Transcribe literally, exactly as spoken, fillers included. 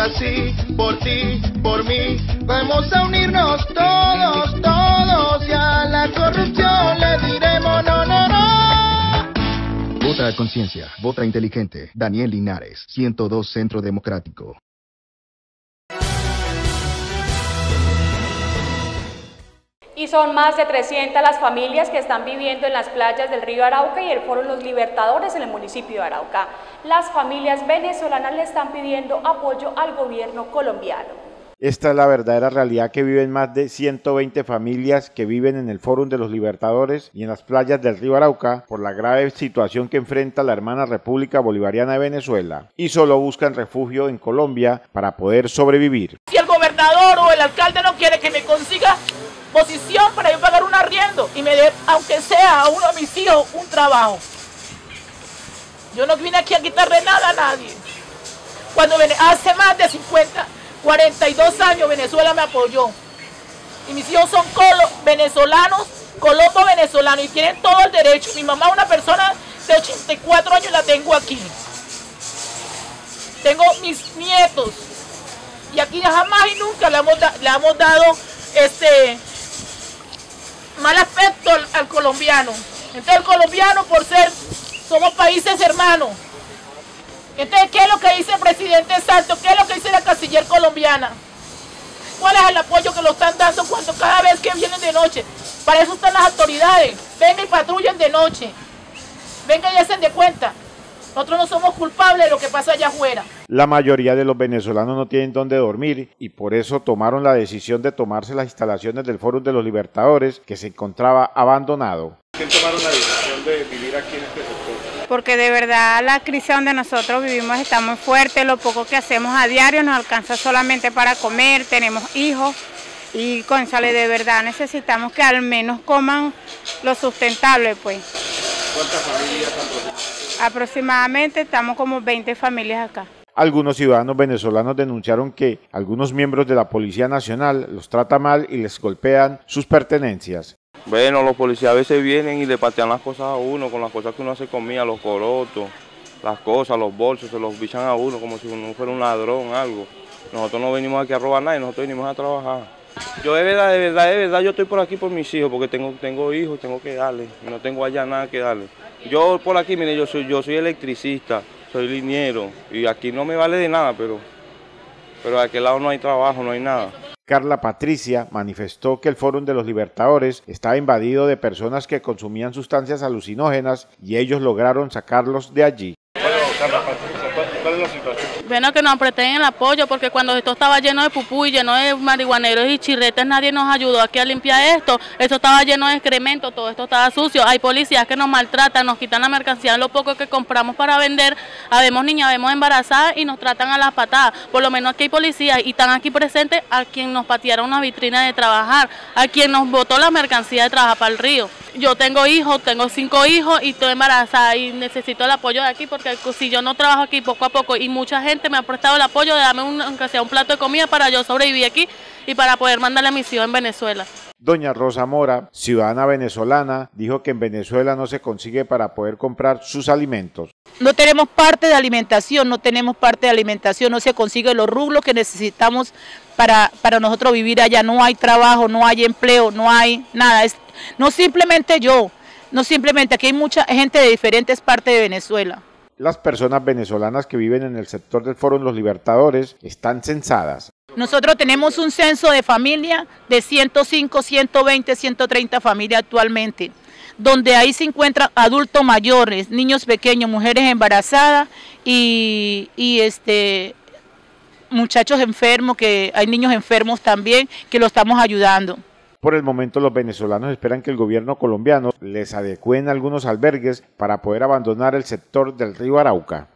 así, por ti, por mí. Vamos a unirnos todos, todos, y a la corrupción le diremos no, no, no. Vota a conciencia, vota inteligente. Daniel Linares, ciento dos Centro Democrático. Y son más de trescientas las familias que están viviendo en las playas del río Arauca y el Foro Los Libertadores en el municipio de Arauca. Las familias venezolanas le están pidiendo apoyo al gobierno colombiano. Esta es la verdadera realidad que viven más de ciento veinte familias que viven en el Fórum de los Libertadores y en las playas del río Arauca por la grave situación que enfrenta la hermana República Bolivariana de Venezuela y solo buscan refugio en Colombia para poder sobrevivir. Si el gobernador o el alcalde no quiere que me consiga posición para yo pagar un arriendo y me dé, aunque sea a uno de mis hijos, un trabajo. Yo no vine aquí a quitarle nada a nadie. Cuando hace más de cincuenta, cuarenta y dos años Venezuela me apoyó. Y mis hijos son colo, venezolanos, colombo venezolanos y tienen todo el derecho. Mi mamá es una persona de ochenta y cuatro años y la tengo aquí. Tengo mis nietos. Y aquí jamás y nunca le hemos, le hemos dado este mal aspecto al, al colombiano. Entonces el colombiano, por ser, somos países hermanos. Entonces, ¿qué es lo que dice el presidente Santos? ¿Qué es lo que dice la canciller colombiana? ¿Cuál es el apoyo que lo están dando cuando cada vez que vienen de noche? Para eso están las autoridades. Vengan y patrullen de noche. Vengan y hacen de cuenta. Nosotros no somos culpables de lo que pasa allá afuera. La mayoría de los venezolanos no tienen dónde dormir y por eso tomaron la decisión de tomarse las instalaciones del Fórum de los Libertadores, que se encontraba abandonado. ¿Quién tomaron la decisión de vivir aquí en este sector? Porque de verdad la crisis donde nosotros vivimos está muy fuerte, lo poco que hacemos a diario nos alcanza solamente para comer, tenemos hijos y cónchale, de verdad necesitamos que al menos coman lo sustentable, pues. ¿Cuántas familias aproximadamente? Aproximadamente estamos como veinte familias acá. Algunos ciudadanos venezolanos denunciaron que algunos miembros de la Policía Nacional los tratan mal y les golpean sus pertenencias. Bueno, los policías a veces vienen y le patean las cosas a uno, con las cosas que uno se comía, los corotos, las cosas, los bolsos, se los bichan a uno como si uno fuera un ladrón, algo. Nosotros no venimos aquí a robar nada, nosotros venimos a trabajar. Yo de verdad, de verdad, de verdad, yo estoy por aquí por mis hijos, porque tengo, tengo hijos, tengo que darles, y no tengo allá nada que darles. Yo por aquí, mire, yo soy, yo soy electricista, soy liniero, y aquí no me vale de nada, pero, pero de aquel lado no hay trabajo, no hay nada. Carla Patricia manifestó que el Fórum de los Libertadores estaba invadido de personas que consumían sustancias alucinógenas y ellos lograron sacarlos de allí. Bueno, Carla Patricia, ¿cuál es la situación? Bueno, que nos presten el apoyo, porque cuando esto estaba lleno de pupú y lleno de marihuaneros y chirretes, nadie nos ayudó aquí a limpiar esto. Esto estaba lleno de excremento, todo esto estaba sucio. Hay policías que nos maltratan, nos quitan la mercancía, lo poco que compramos para vender. Habemos niñas, habemos embarazadas y nos tratan a las patadas. Por lo menos aquí hay policías y están aquí presentes a quien nos patearon una vitrina de trabajar, a quien nos botó la mercancía de trabajar para el río. Yo tengo hijos, tengo cinco hijos y estoy embarazada y necesito el apoyo de aquí, porque si yo no trabajo aquí poco a poco y mucha gente me ha prestado el apoyo de darme un, aunque sea un plato de comida para yo sobrevivir aquí y para poder mandarle a mi hijo en Venezuela. Doña Rosa Mora, ciudadana venezolana, dijo que en Venezuela no se consigue para poder comprar sus alimentos. No tenemos parte de alimentación, no tenemos parte de alimentación, no se consigue los rublos que necesitamos para, para nosotros vivir allá. No hay trabajo, no hay empleo, no hay nada. Es, no simplemente yo, no simplemente, aquí hay mucha gente de diferentes partes de Venezuela. Las personas venezolanas que viven en el sector del Fórum Los Libertadores están censadas. Nosotros tenemos un censo de familia de ciento cinco, ciento veinte, ciento treinta familias actualmente, donde ahí se encuentran adultos mayores, niños pequeños, mujeres embarazadas y, y este, muchachos enfermos, que hay niños enfermos también, que lo estamos ayudando. Por el momento los venezolanos esperan que el gobierno colombiano les adecúe en algunos albergues para poder abandonar el sector del río Arauca.